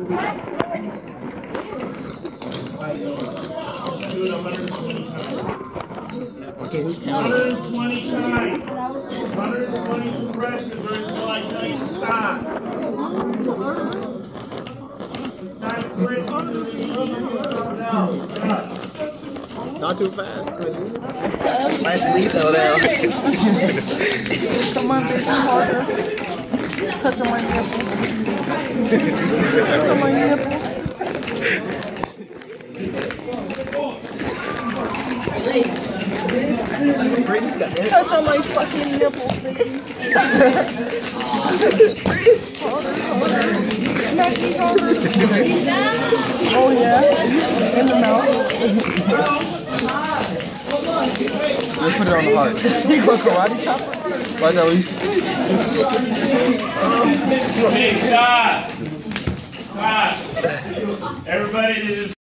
Okay, who's counting? 120 times. 120 compressions or until I tell you to stop. It's not quick. Not too fast, man. Let's leave though now. Come on, baby, harder. Touching my nipples. Touching my nipples. Touch on my fucking nipples, baby. Harder, harder. Smack me harder. Oh yeah, in the mouth. Let's put it on the heart. You go karate chopper? Why not? Hey, stop. Stop. Everybody, this is